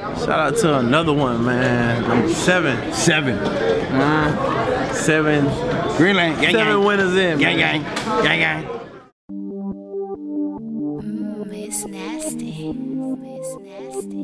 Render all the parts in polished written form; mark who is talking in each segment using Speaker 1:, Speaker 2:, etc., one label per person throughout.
Speaker 1: Shout out to another one, man. Number 7.
Speaker 2: 7.
Speaker 1: 7.
Speaker 2: Greenland. Gang,
Speaker 1: 7 winners in.
Speaker 2: Gang, gang. Gang, gang.
Speaker 3: It's nasty. It's nasty.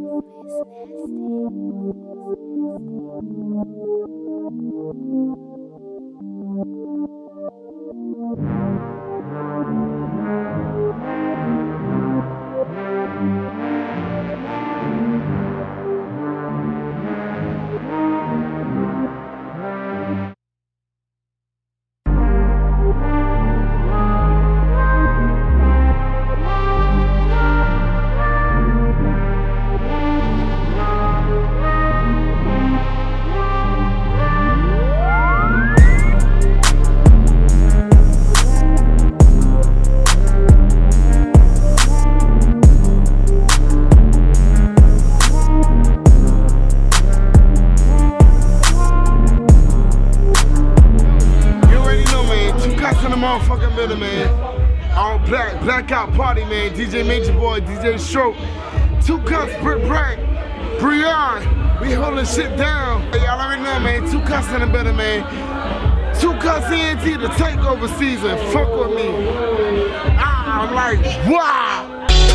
Speaker 4: Motherfucking middle, man. All black, blackout party, man. DJ Major Boy, DJ Stroke, 2 Cups, Britt Bragg, Brian. We holding shit down. Y'all already know, man. 2 Cups in the middle, man. 2 Cups ENT, the takeover season. Fuck with me. I'm like, wow.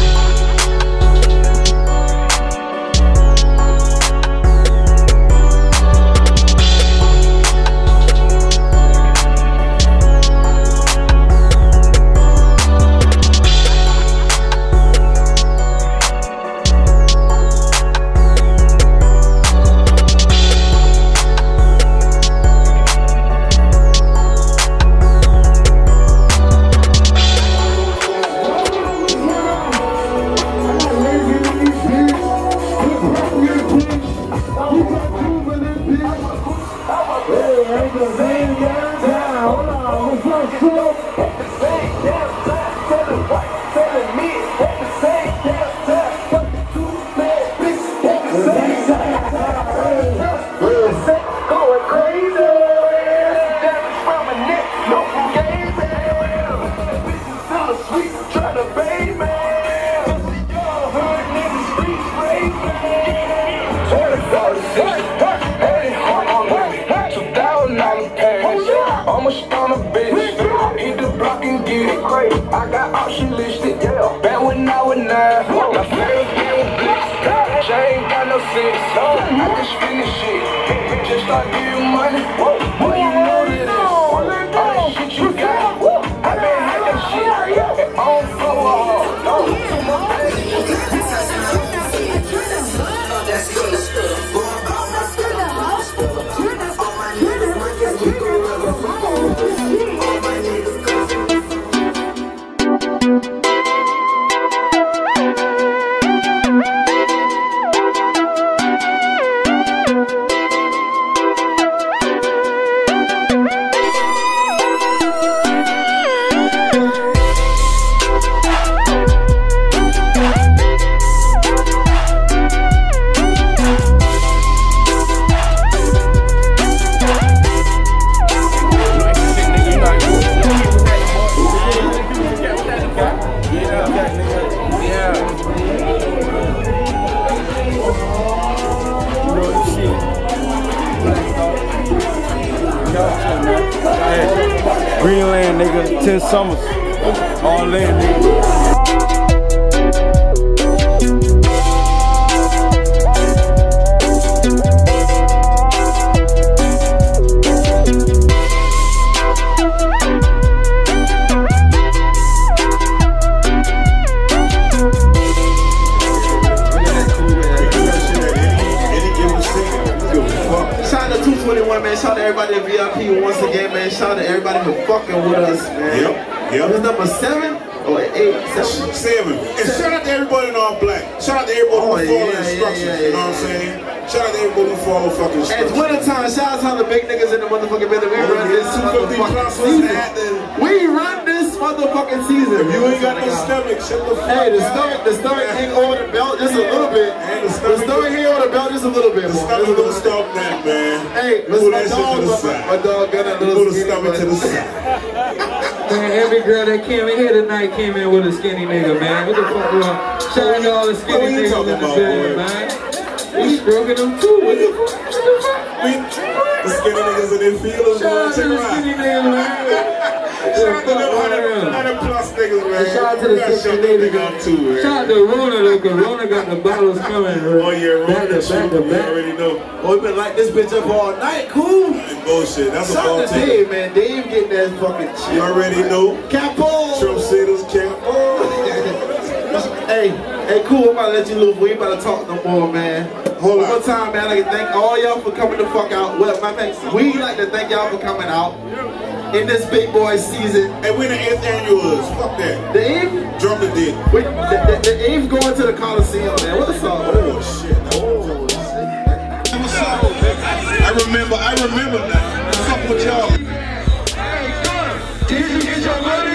Speaker 5: I got option listed, yeah. Back when I was 9, my favorite game was Blitz. She ain't got no sense, I just finish it. Just start giving money, boy, you know this. All that shit you got, I been hacking shit. And on floor,
Speaker 6: Greenland, nigga, 10 summers, all in, nigga.
Speaker 1: Man, shout out to everybody at VIP once again, man. Shout out to everybody who fucking with us, man.
Speaker 7: Yep.
Speaker 1: What's number 7 or 8?
Speaker 7: 7. And shout out to everybody in all black. Shout out to everybody who follow instructions. You know what I'm saying? Shout out to everybody who follow fucking instructions.
Speaker 1: It's winter time. Shout out to all the big niggas in the motherfucking building. We run this motherfucking season. We run this motherfucking season.
Speaker 7: If you ain't got no stomach, shut the fuck up.
Speaker 1: Hey, the stomach hang over the belt just a little bit. The stomach hang over the belt just a little bit.
Speaker 7: The stomach don't stop that, man.
Speaker 1: Hey, listen, my dog got a little stomach to the side.
Speaker 8: Man, every girl that came in here tonight came in with a skinny nigga, man. What the fuck, Shout out to all the skinny niggas in the building, man. We stroking them too. What the fuck?
Speaker 7: The skinny niggas in their feelings, man. Check them out. Shout out to them 100 plus niggas, man.
Speaker 8: Shout out to the skinny niggas up too, man. Shout out to Rona though, cause Rona got the bottles coming, bro.
Speaker 7: Oh yeah, Rona.
Speaker 8: Back to back.
Speaker 7: You already know.
Speaker 1: Oh, we been like this bitch up all night, cool.
Speaker 7: And bullshit. That's a
Speaker 1: Shout
Speaker 7: ball
Speaker 1: out to Dave, man. Dave getting that fucking shit.
Speaker 7: You already know.
Speaker 1: Capo.
Speaker 7: Trump City's Capo.
Speaker 1: Hey, cool. I'm about to let you loose. We ain't about to talk no more, man.
Speaker 7: Hold
Speaker 1: One
Speaker 7: on.
Speaker 1: more time, man. I'd like to thank all y'all for coming the fuck out. Well, my man, we like to thank y'all for coming out in this big boy season.
Speaker 7: And when the 8th annual is, fuck that.
Speaker 1: The Eve,
Speaker 7: Drum the dick.
Speaker 1: the Eve going to the Coliseum, man. What the song?
Speaker 7: Oh shit. Oh shit. What's up? I remember now. What's up with y'all?
Speaker 5: Did you get your money?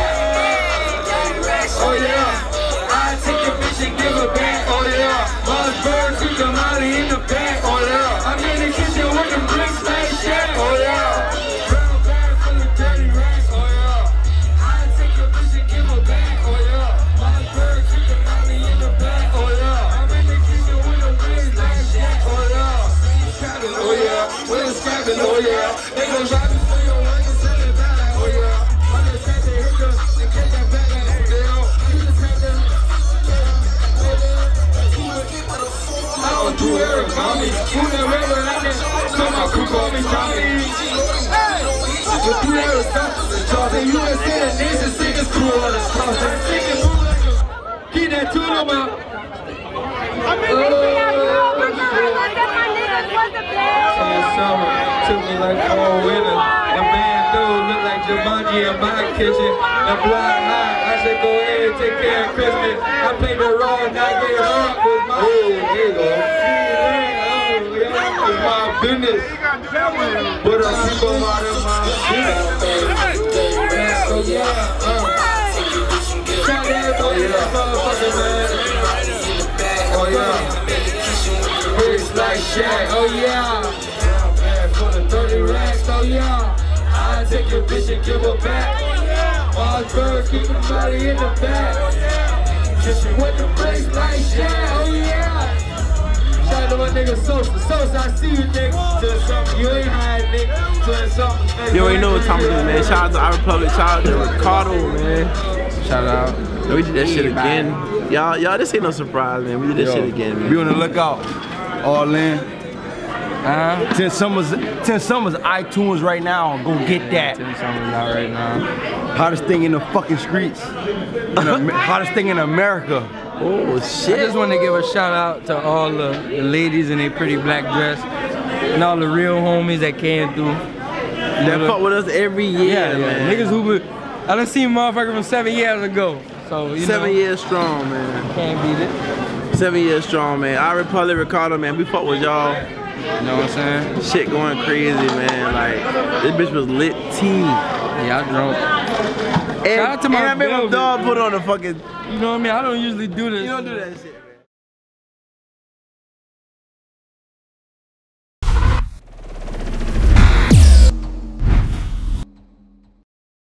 Speaker 5: Oh yeah. I take your bitch and give her back. Oh yeah. Buzz bird, keep the money in the back. Oh yeah. I'm in the kitchen with them bricks like shit. Oh yeah. Brown bag full of dirty racks. Oh yeah. I take your bitch and give her back. Oh yeah. Buzz bird, keep the money in the back. Oh yeah. I'm in the kitchen with them bricks like shit. Oh yeah. Oh yeah. We're scrapping. Oh yeah. They gon' drop it for your work and send it back. Oh yeah. I'm just trying to hit them and get that back. I don't do Eric Tommy. Who the river like that? So my crew call me Tommy. Hey! But you ever stop the Charlie? You ain't seen a nation sing his crew on the cross. Keep that tune on my. Summer took me like all winter. The man dude look like Jumanji in my kitchen. The blood hot. I said go ahead and take care of Christmas. I played the role and I gave up with my. There you go. It's my business. But I keep on out of my business. So yeah, shout out to everybody, motherfucker, man. Oh yeah. Bricks like Shaq, oh yeah. For the 30 racks, oh yeah. I take your bitch and give her back. Buzz bird, keep the body in the back. With the bricks like Shaq, oh yeah. Shout out to my nigga Sosa. Sosa, I see you, nigga. To something you ain't hiding, nigga. To something.
Speaker 2: You already know what time it is, man. Shout out to our Republic. Shout out to Ricardo, man. Shout out. We did that shit again. Y'all, this ain't no surprise, man. We did this shit again, man.
Speaker 6: Be on the lookout. All in. 10 Summers iTunes right now. Go get that.
Speaker 8: 10 Summers out right now.
Speaker 6: Hottest thing in the fucking streets. Hottest thing in America.
Speaker 2: Oh shit.
Speaker 8: I just want to give a shout out to all the ladies in their pretty black dress and all the real homies that came through.
Speaker 2: That fuck with us every year, man.
Speaker 8: Niggas who I done seen motherfucker from 7 years ago. So you
Speaker 2: 7
Speaker 8: know,
Speaker 2: years strong, man.
Speaker 8: can't beat it.
Speaker 2: 7 years strong, man. Our Republic, Ricardo, man. We fuck with y'all.
Speaker 8: You know what I'm saying?
Speaker 2: Shit going crazy, man. Like this bitch was lit tea.
Speaker 8: Yeah, I drunk.
Speaker 2: And,
Speaker 8: Shout out to my
Speaker 2: and I made my
Speaker 8: velvet.
Speaker 2: dog put on a fucking.
Speaker 8: You know what I mean? I don't usually do this.
Speaker 2: You don't do that shit.